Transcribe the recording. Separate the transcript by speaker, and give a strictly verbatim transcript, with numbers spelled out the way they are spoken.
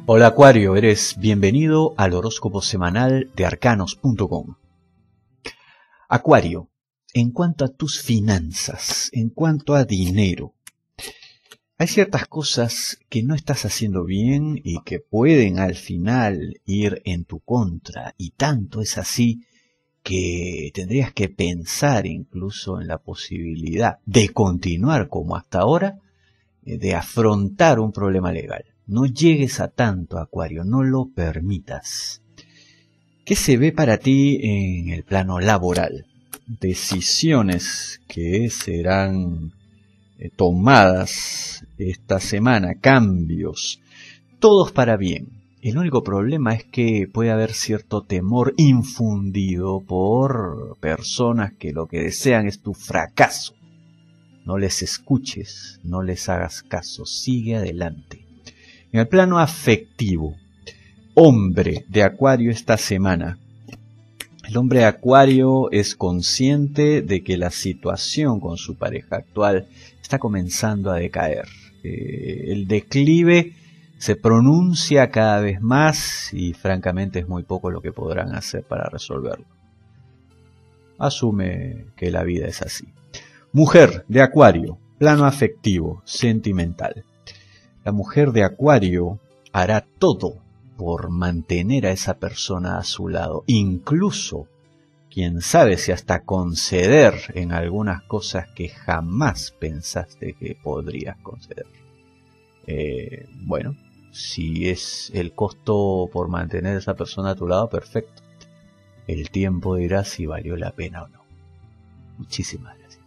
Speaker 1: Hola Acuario, eres bienvenido al horóscopo semanal de arcanos punto com. Acuario, en cuanto a tus finanzas, en cuanto a dinero, hay ciertas cosas que no estás haciendo bien y que pueden al final ir en tu contra, y tanto es así que tendrías que pensar incluso en la posibilidad de continuar como hasta ahora, de afrontar un problema legal. No llegues a tanto, Acuario, no lo permitas. ¿Qué se ve para ti en el plano laboral? Decisiones que serán eh, tomadas esta semana, cambios, todos para bien. El único problema es que puede haber cierto temor infundido por personas que lo que desean es tu fracaso. No les escuches, no les hagas caso, sigue adelante. En el plano afectivo, hombre de Acuario esta semana. El hombre de Acuario es consciente de que la situación con su pareja actual está comenzando a decaer. Eh, el declive se pronuncia cada vez más y francamente es muy poco lo que podrán hacer para resolverlo. Asume que la vida es así. Mujer de Acuario, plano afectivo, sentimental. La mujer de Acuario hará todo por mantener a esa persona a su lado, incluso, quién sabe si hasta conceder en algunas cosas que jamás pensaste que podrías conceder. Eh, bueno, si es el costo por mantener a esa persona a tu lado, perfecto. El tiempo dirá si valió la pena o no. Muchísimas gracias.